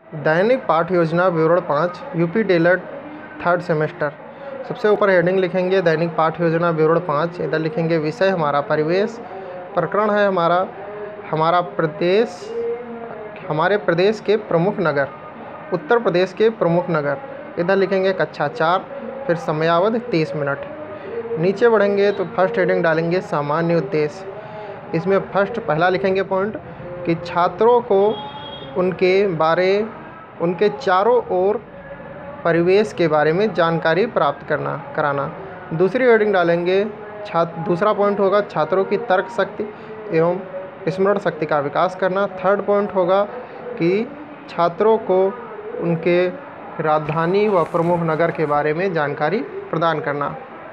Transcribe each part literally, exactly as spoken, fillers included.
दैनिक पाठ योजना विवरण पाँच यूपी डेलर थर्ड सेमेस्टर। सबसे ऊपर हेडिंग लिखेंगे दैनिक पाठ योजना विवरण पाँच। इधर लिखेंगे विषय हमारा परिवेश, प्रकरण है हमारा हमारा प्रदेश हमारे प्रदेश के प्रमुख नगर, उत्तर प्रदेश के प्रमुख नगर। इधर लिखेंगे कक्षा चार, फिर समयावधि तीस मिनट। नीचे बढ़ेंगे तो फर्स्ट हेडिंग डालेंगे सामान्य उद्देश्य। इसमें फर्स्ट पहला लिखेंगे पॉइंट कि छात्रों को उनके बारे उनके चारों ओर परिवेश के बारे में जानकारी प्राप्त करना कराना। दूसरी हेडिंग डालेंगे छात्र दूसरा पॉइंट होगा छात्रों की तर्क शक्ति एवं स्मरण शक्ति का विकास करना। थर्ड पॉइंट होगा कि छात्रों को उनके राजधानी व प्रमुख नगर के बारे में जानकारी प्रदान करना।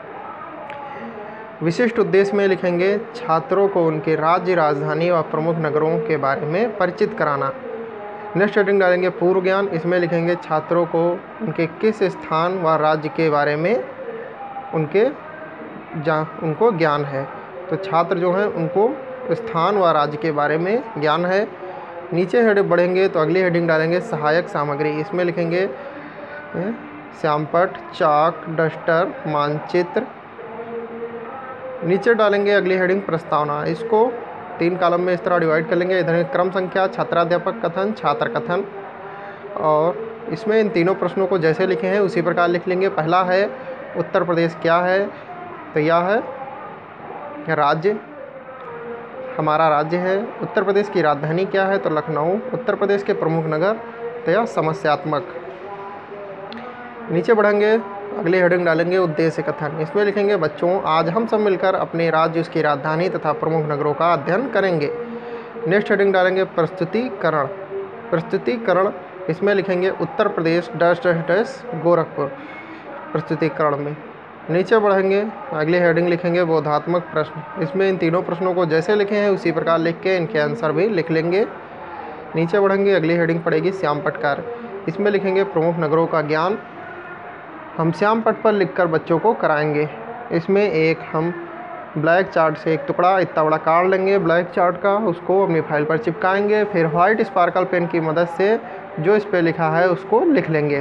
विशिष्ट उद्देश्य में लिखेंगे छात्रों को उनके राज्य राजधानी व प्रमुख नगरों के बारे में परिचित कराना। नेक्स्ट हेडिंग डालेंगे पूर्व ज्ञान। इसमें लिखेंगे छात्रों को उनके किस स्थान व राज्य के बारे में उनके जा उनको ज्ञान है। तो छात्र जो हैं उनको स्थान व राज्य के बारे में ज्ञान है। नीचे हेड बढ़ेंगे तो अगली हेडिंग डालेंगे सहायक सामग्री। इसमें लिखेंगे श्यामपट्ट, चाक, डस्टर, मानचित्र। नीचे डालेंगे अगली हेडिंग प्रस्तावना। इसको तीन कॉलम में इस तरह डिवाइड कर लेंगे। इधर क्रम संख्या, छात्राध्यापक कथन, छात्र कथन। और इसमें इन तीनों प्रश्नों को जैसे लिखे हैं उसी प्रकार लिख लेंगे। पहला है उत्तर प्रदेश क्या है, तो यह है राज्य, हमारा राज्य है। उत्तर प्रदेश की राजधानी क्या है, तो लखनऊ। उत्तर प्रदेश के प्रमुख नगर, तो यह समस्यात्मक। नीचे बढ़ेंगे अगली हेडिंग डालेंगे उद्देश्य कथन। इसमें लिखेंगे बच्चों आज हम सब मिलकर अपने राज्य, उसकी राजधानी तथा प्रमुख नगरों का अध्ययन करेंगे। नेक्स्ट हेडिंग डालेंगे प्रस्तुतिकरण। प्रस्तुतिकरण इसमें लिखेंगे Uttar Pradesh dash dash dash Gorakhpur प्रस्तुतिकरण में। नीचे बढ़ेंगे अगली हेडिंग लिखेंगे बोधात्मक प्रश्न। इसमें इन तीनों प्रश्नों को जैसे लिखे हैं उसी प्रकार लिख के इनके आंसर भी लिख लेंगे। नीचे बढ़ेंगे अगली हेडिंग पड़ेगी श्यामपट्ट कार्य। इसमें लिखेंगे प्रमुख नगरों का ज्ञान हम श्यामपट्ट पर लिखकर बच्चों को कराएंगे। इसमें एक हम ब्लैक चार्ट से एक टुकड़ा इतना बड़ा काट लेंगे ब्लैक चार्ट का, उसको अपनी फाइल पर चिपकाएंगे। फिर वाइट स्पार्कल पेन की मदद से जो इस पर लिखा है उसको लिख लेंगे।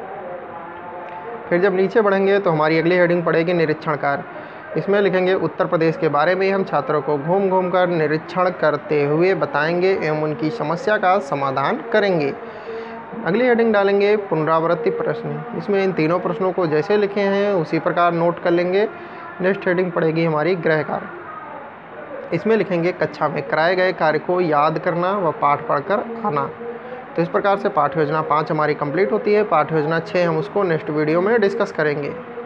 फिर जब नीचे बढ़ेंगे तो हमारी अगली हेडिंग पड़ेगी निरीक्षण कार्य। इसमें लिखेंगे उत्तर प्रदेश के बारे में हम छात्रों को घूम घूम कर निरीक्षण करते हुए बताएंगे एवं उनकी समस्या का समाधान करेंगे। अगली हेडिंग डालेंगे पुनरावृत्ति प्रश्न। इसमें इन तीनों प्रश्नों को जैसे लिखे हैं उसी प्रकार नोट कर लेंगे। नेक्स्ट हेडिंग पड़ेगी हमारी गृह कार्य। इसमें लिखेंगे कक्षा में कराए गए कार्य को याद करना व पाठ पढ़कर आना। तो इस प्रकार से पाठ योजना पाँच हमारी कंप्लीट होती है। पाठ योजना छः हम उसको नेक्स्ट वीडियो में डिस्कस करेंगे।